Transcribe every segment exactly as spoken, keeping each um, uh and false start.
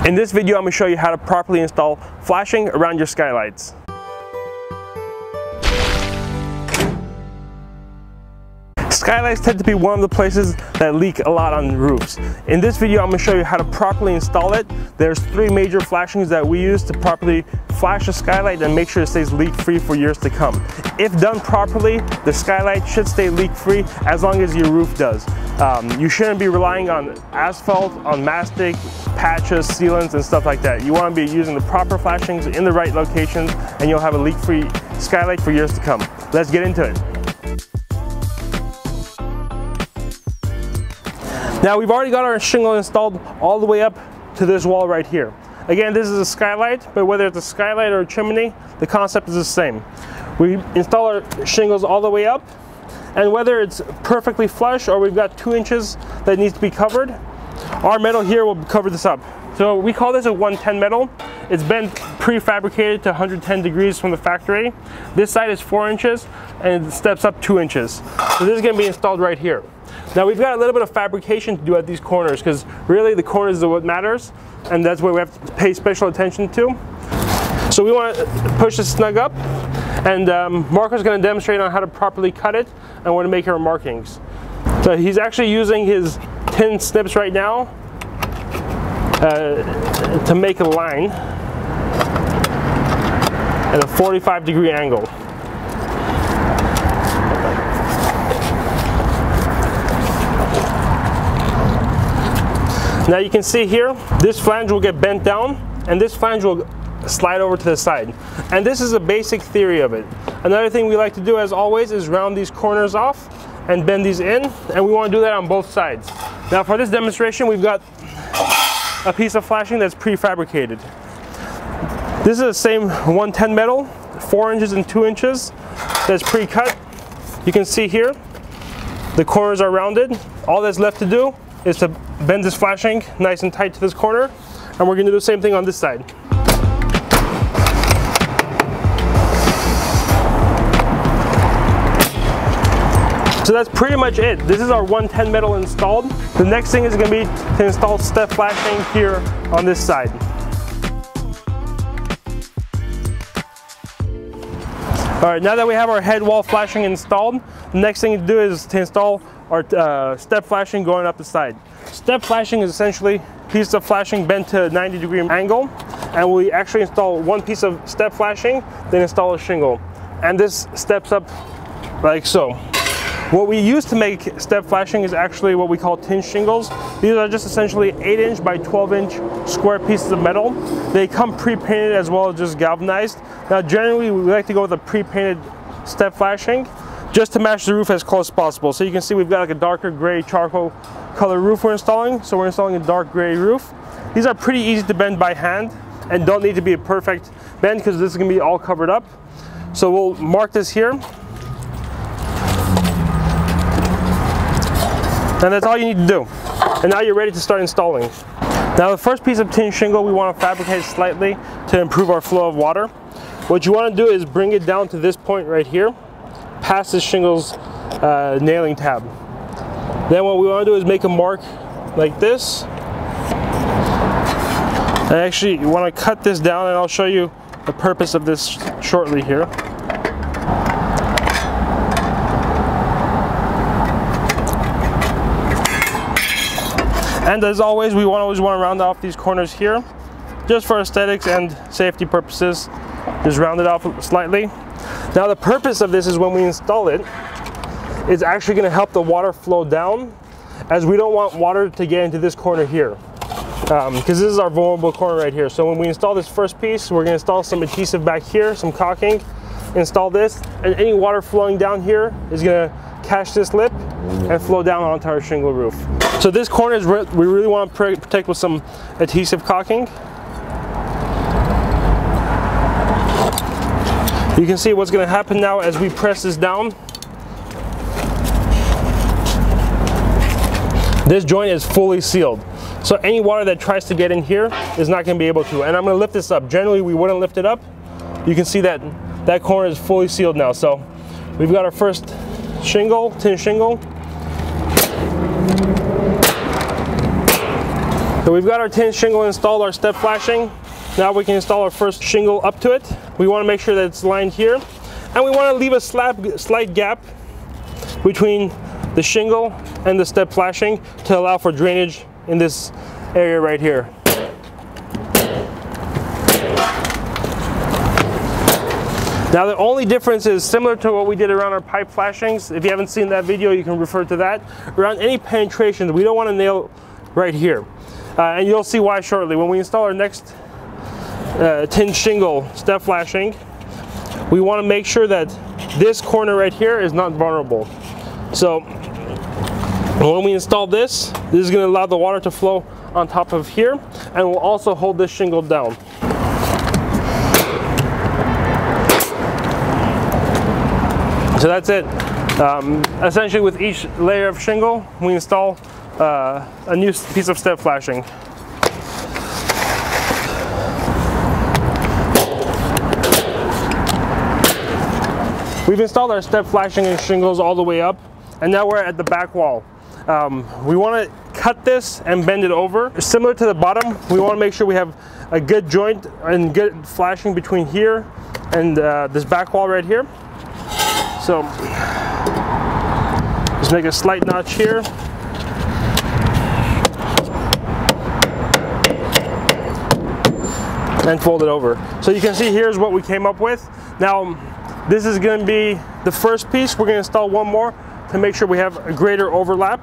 In this video, I'm going to show you how to properly install flashing around your skylights. Skylights tend to be one of the places that leak a lot on roofs. In this video, I'm going to show you how to properly install it. There's three major flashings that we use to properly flash a skylight and make sure it stays leak-free for years to come. If done properly, the skylight should stay leak-free as long as your roof does. Um, you shouldn't be relying on asphalt, on mastic, patches, sealants, and stuff like that. You want to be using the proper flashings in the right locations, and you'll have a leak-free skylight for years to come. Let's get into it. Now we've already got our shingle installed all the way up to this wall right here. Again, this is a skylight, but whether it's a skylight or a chimney, the concept is the same. We install our shingles all the way up, and whether it's perfectly flush or we've got two inches that needs to be covered, our metal here will cover this up. So we call this a one ten metal. It's been prefabricated to one hundred ten degrees from the factory. This side is four inches and it steps up two inches. So this is going to be installed right here. Now we've got a little bit of fabrication to do at these corners because really the corners are what matters, and that's what we have to pay special attention to. So we want to push this snug up, and um, Marco's going to demonstrate on how to properly cut it and where to make our markings. So he's actually using his tin snips right now uh, to make a line at a forty-five degree angle. Now you can see here, this flange will get bent down and this flange will slide over to the side. And this is a basic theory of it. Another thing we like to do as always is round these corners off and bend these in, and we want to do that on both sides. Now for this demonstration, we've got a piece of flashing that's prefabricated. This is the same one ten metal, four inches and two inches, that's pre-cut. You can see here, the corners are rounded. All that's left to do is to bend this flashing nice and tight to this corner, and we're going to do the same thing on this side. So that's pretty much it. This is our one ten metal installed. The next thing is going to be to install step flashing here on this side. Alright, now that we have our head wall flashing installed, the next thing to do is to install our uh, step flashing going up the side. Step flashing is essentially a piece of flashing bent to a ninety degree angle, and we actually install one piece of step flashing, then install a shingle. And this steps up like so. What we use to make step flashing is actually what we call tin shingles. These are just essentially eight inch by twelve inch square pieces of metal. They come pre-painted as well as just galvanized. Now generally we like to go with a pre-painted step flashing just to match the roof as close as possible. So you can see we've got like a darker gray charcoal color roof we're installing. So we're installing a dark gray roof. These are pretty easy to bend by hand and don't need to be a perfect bend because this is going to be all covered up. So we'll mark this here. And that's all you need to do. And now you're ready to start installing. Now the first piece of tin shingle we want to fabricate slightly to improve our flow of water. What you want to do is bring it down to this point right here, past the shingle's uh, nailing tab. Then what we want to do is make a mark like this. And actually you want to cut this down, and I'll show you the purpose of this shortly here. And as always, we want always want to round off these corners here, just for aesthetics and safety purposes. Just round it off slightly. Now the purpose of this is when we install it, it's actually going to help the water flow down, as we don't want water to get into this corner here, because um, this is our vulnerable corner right here. So when we install this first piece, we're going to install some adhesive back here, some caulking, install this, and any water flowing down here is going to catch this lip and flow down onto our shingle roof. So this corner is re we really want to protect with some adhesive caulking. You can see what's going to happen now as we press this down. This joint is fully sealed. So any water that tries to get in here is not going to be able to. And I'm going to lift this up. Generally we wouldn't lift it up. You can see that that corner is fully sealed now. So we've got our first shingle, tin shingle. So we've got our tin shingle installed, our step flashing. Now we can install our first shingle up to it. We want to make sure that it's lined here. And we want to leave a slab, slight gap between the shingle and the step flashing to allow for drainage in this area right here. Now the only difference is similar to what we did around our pipe flashings. If you haven't seen that video, you can refer to that. Around any penetrations, we don't want to nail right here. Uh, and you'll see why shortly. When we install our next uh, tin shingle step flashing, we want to make sure that this corner right here is not vulnerable. So when we install this, this is going to allow the water to flow on top of here, and will also hold this shingle down. So that's it. Um, essentially with each layer of shingle, we install uh, a new piece of step flashing. We've installed our step flashing and shingles all the way up, and now we're at the back wall. Um, we want to cut this and bend it over. Similar to the bottom, we want to make sure we have a good joint and good flashing between here and uh, this back wall right here. So just make a slight notch here. And fold it over. So you can see here's what we came up with. Now this is going to be the first piece. We're going to install one more to make sure we have a greater overlap.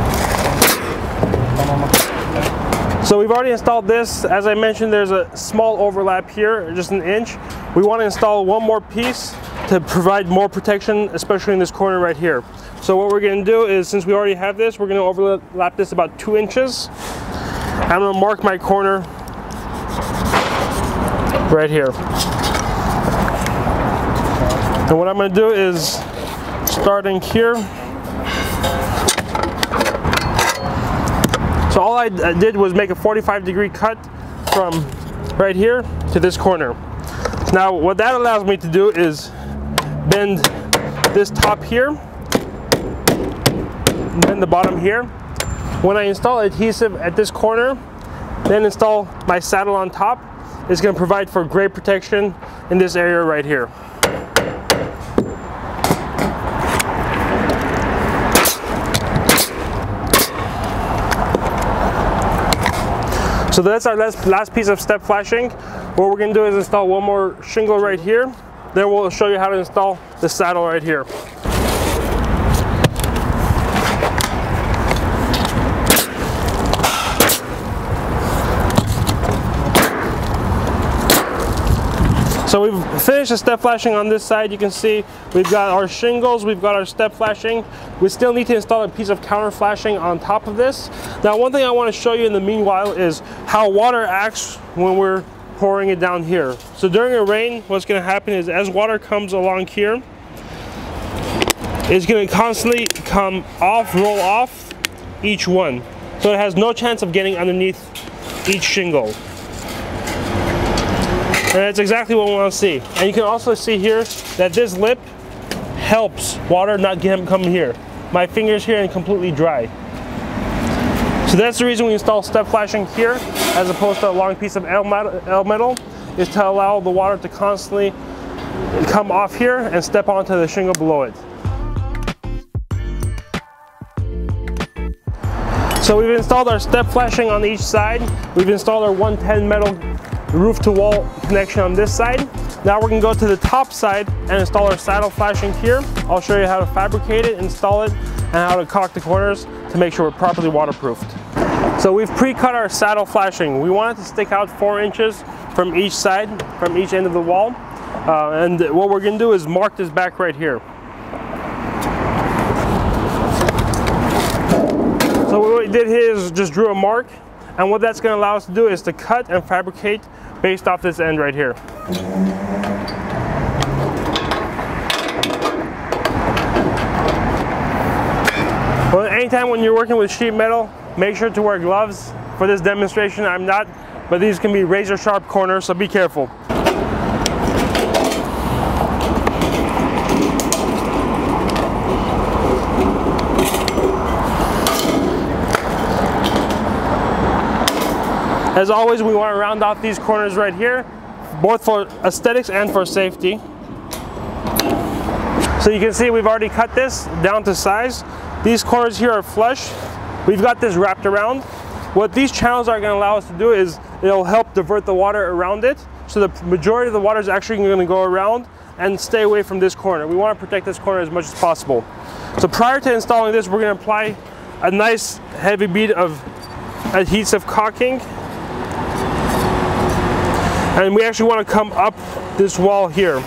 So we've already installed this. As I mentioned, there's a small overlap here, just an inch. We want to install one more piece to provide more protection, especially in this corner right here. So what we're going to do is, since we already have this, we're going to overlap this about two inches. I'm going to mark my corner right here. And what I'm going to do is, starting here, so all I did was make a forty-five degree cut from right here to this corner. Now what that allows me to do is bend this top here, and then the bottom here. When I install adhesive at this corner, then install my saddle on top, it's going to provide for great protection in this area right here. So that's our last, last piece of step flashing. What we're going to do is install one more shingle right here. Then we'll show you how to install the saddle right here. So we've finished the step flashing on this side. You can see we've got our shingles, we've got our step flashing. We still need to install a piece of counter flashing on top of this. Now one thing I want to show you in the meanwhile is how water acts when we're pouring it down here. So during a rain, what's going to happen is as water comes along here, it's going to constantly come off, roll off each one. So it has no chance of getting underneath each shingle. And that's exactly what we want to see. And you can also see here that this lip helps water not get come here. My finger's here and completely dry. So that's the reason we install step flashing here as opposed to a long piece of L metal, is to allow the water to constantly come off here and step onto the shingle below it. So we've installed our step flashing on each side. We've installed our one ten metal roof to wall connection on this side. Now we're going to go to the top side and install our saddle flashing here. I'll show you how to fabricate it, install it, and how to caulk the corners to make sure we're properly waterproofed. So we've pre-cut our saddle flashing. We want it to stick out four inches from each side, from each end of the wall. Uh, and what we're going to do is mark this back right here. So what we did here is just drew a mark, and what that's going to allow us to do is to cut and fabricate based off this end right here. Well, anytime when you're working with sheet metal, make sure to wear gloves. For this demonstration, I'm not, but these can be razor sharp corners, so be careful. As always, we want to round off these corners right here, both for aesthetics and for safety. So you can see we've already cut this down to size. These corners here are flush. We've got this wrapped around. What these channels are going to allow us to do is it'll help divert the water around it. So the majority of the water is actually going to go around and stay away from this corner. We want to protect this corner as much as possible. So prior to installing this, we're going to apply a nice heavy bead of adhesive caulking. And we actually want to come up this wall here.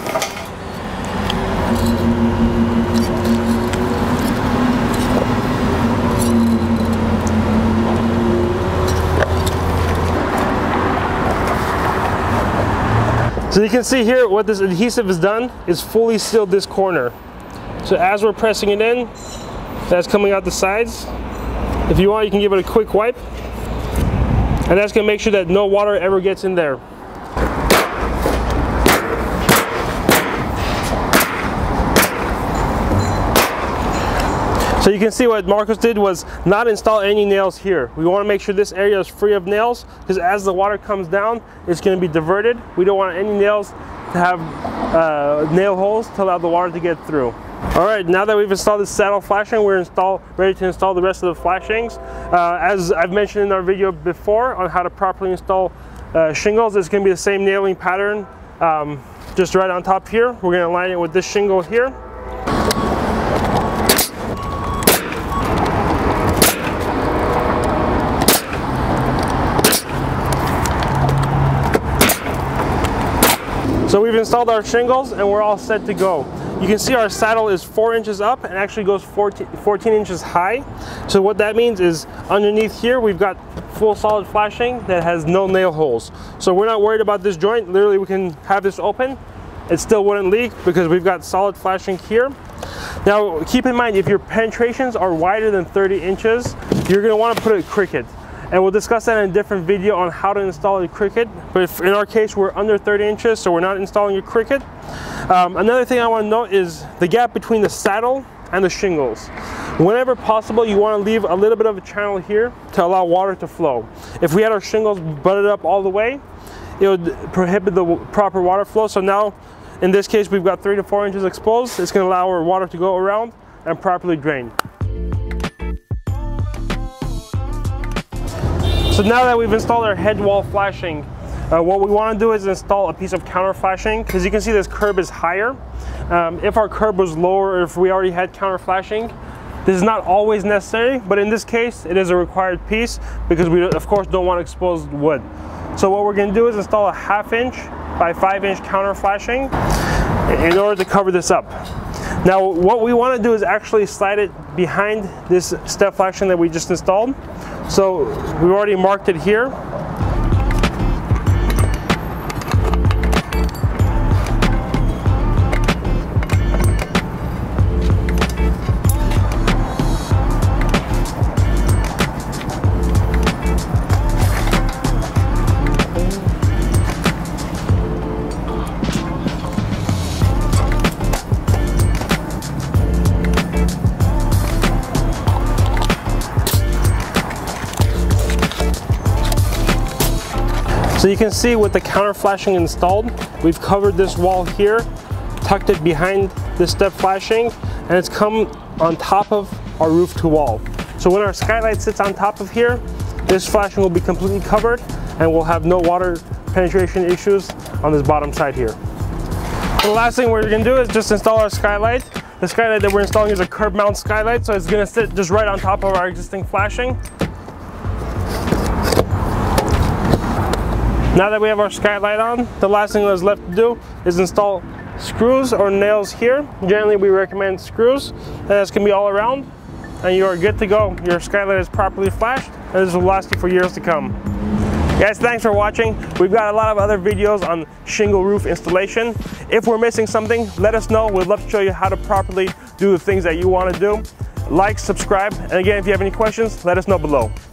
So you can see here what this adhesive has done is fully sealed this corner. So as we're pressing it in, that's coming out the sides. If you want, you can give it a quick wipe. And that's going to make sure that no water ever gets in there. So you can see what Marcos did was not install any nails here. We want to make sure this area is free of nails, because as the water comes down, it's going to be diverted. We don't want any nails to have uh, nail holes to allow the water to get through. All right, now that we've installed this saddle flashing, we're install, ready to install the rest of the flashings. Uh, as I've mentioned in our video before on how to properly install uh, shingles, it's going to be the same nailing pattern, um, just right on top here. We're going to align it with this shingle here. So we've installed our shingles and we're all set to go. You can see our saddle is four inches up and actually goes fourteen, fourteen inches high. So what that means is underneath here we've got full solid flashing that has no nail holes. So we're not worried about this joint. Literally we can have this open. It still wouldn't leak because we've got solid flashing here. Now keep in mind, if your penetrations are wider than thirty inches, you're going to want to put it cricket. And we'll discuss that in a different video on how to install a cricket. But if in our case, we're under thirty inches, so we're not installing a cricket. Um, another thing I want to note is the gap between the saddle and the shingles. Whenever possible, you want to leave a little bit of a channel here to allow water to flow. If we had our shingles butted up all the way, it would prohibit the proper water flow. So now, in this case, we've got three to four inches exposed. It's going to allow our water to go around and properly drain. So now that we've installed our head wall flashing, uh, what we want to do is install a piece of counter flashing, because you can see this curb is higher. Um, if our curb was lower, or if we already had counter flashing, this is not always necessary, but in this case it is a required piece because we of course don't want exposed wood. So what we're going to do is install a half inch by five inch counter flashing in order to cover this up. Now what we want to do is actually slide it behind this step flashing that we just installed. So we've already marked it here. So you can see with the counter flashing installed, we've covered this wall here, tucked it behind the step flashing, and it's come on top of our roof to wall. So when our skylight sits on top of here, this flashing will be completely covered and we'll have no water penetration issues on this bottom side here. The last thing we're going to do is just install our skylight. The skylight that we're installing is a curb mount skylight, so it's going to sit just right on top of our existing flashing. Now that we have our skylight on, the last thing that's left to do is install screws or nails here. Generally we recommend screws, and that's going to be all around, and you are good to go. Your skylight is properly flashed, and this will last you for years to come. Guys, thanks for watching. We've got a lot of other videos on shingle roof installation. If we're missing something, let us know. We'd love to show you how to properly do the things that you want to do. Like, subscribe, and again, if you have any questions, let us know below.